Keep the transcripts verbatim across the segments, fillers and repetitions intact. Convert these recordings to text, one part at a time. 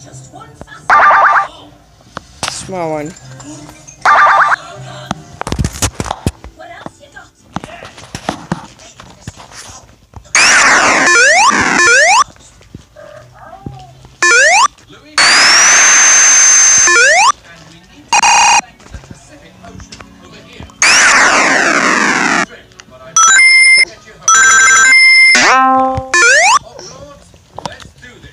Small one. What else you got? Louis, and we need to connect with the Pacific Ocean over here. But I get you home. Oh Lord, let's do this.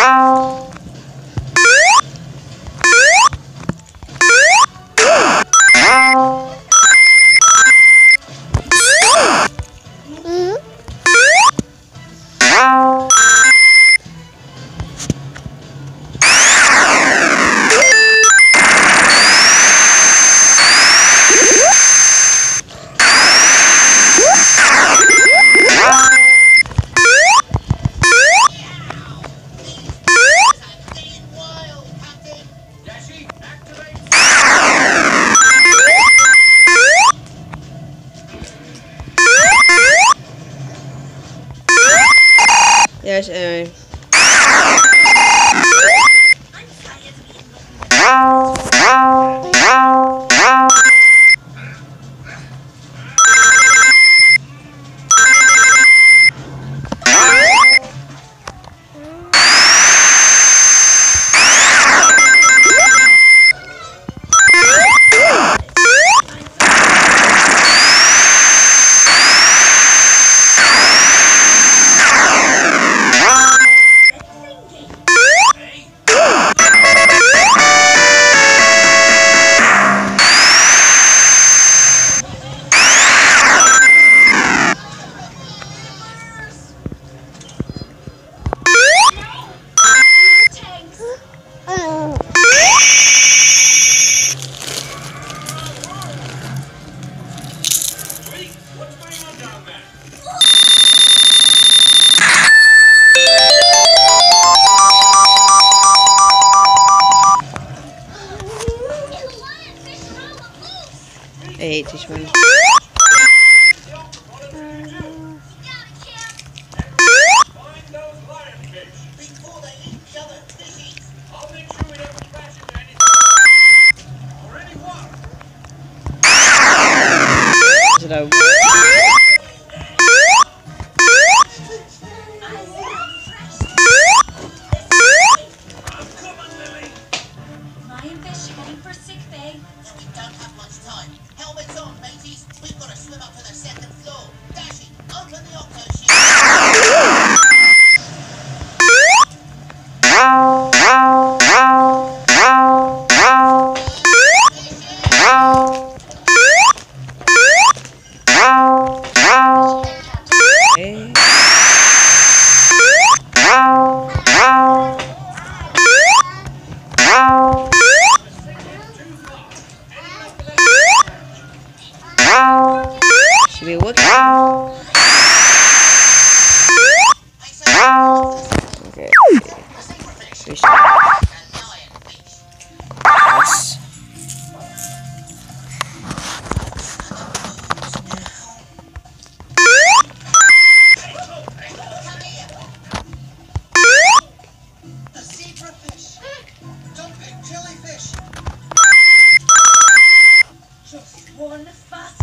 Yes, anyway. I hate this one. Did I Lion fish heading for sick bay. We don't have much time. Helmets on, mateys. We've got to swim up to the second floor. Dashy, open the octo sheet. Hey. Should be looking. Okay. We should. Yes. The zebrafish. Dumping jellyfish. Just one fast.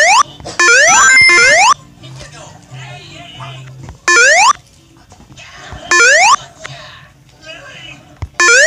In you go. Hey, hey, hey. Gotcha. Lily.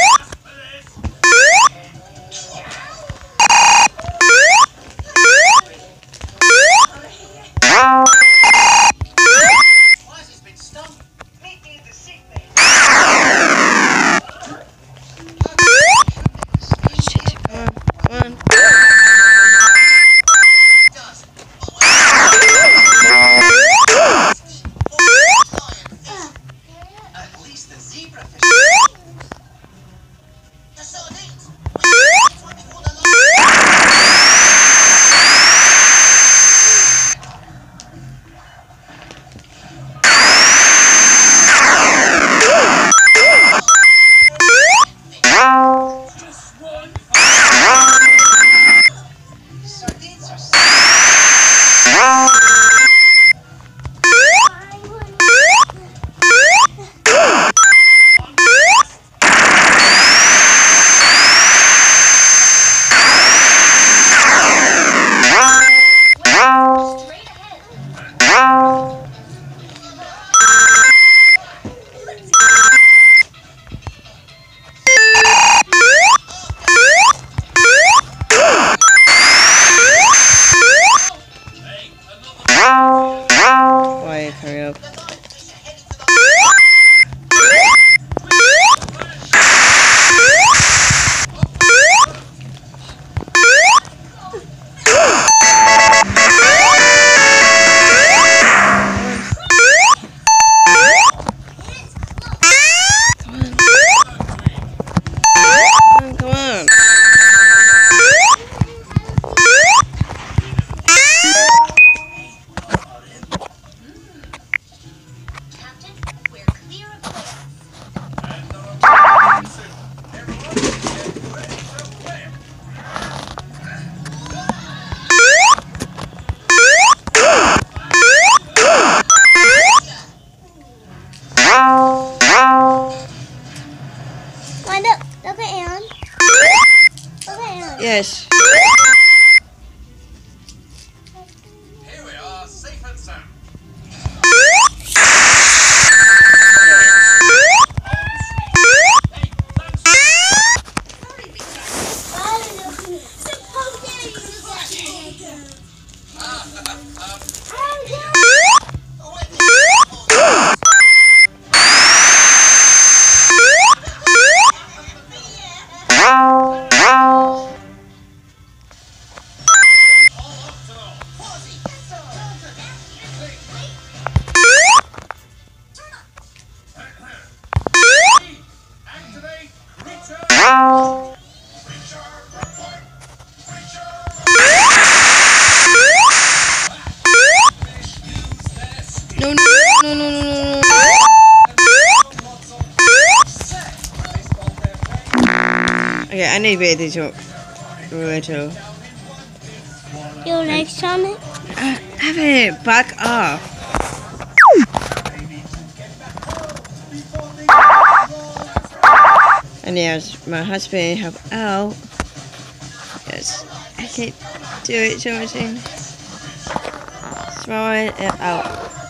Why look, look at Aaron. Look at Aaron. Yes. Here we are, safe and sound. Hey, that's sorry, Big Jack. Activate creature. Creature report. Creature fish use their speed. No, no, no, no, no, no, no. Okay, I need to be able to talk. Little. Your legs on it? Uh, have it back off. And yes, my husband help out. Yes, I can't do it, so I'm saying. Throw it out.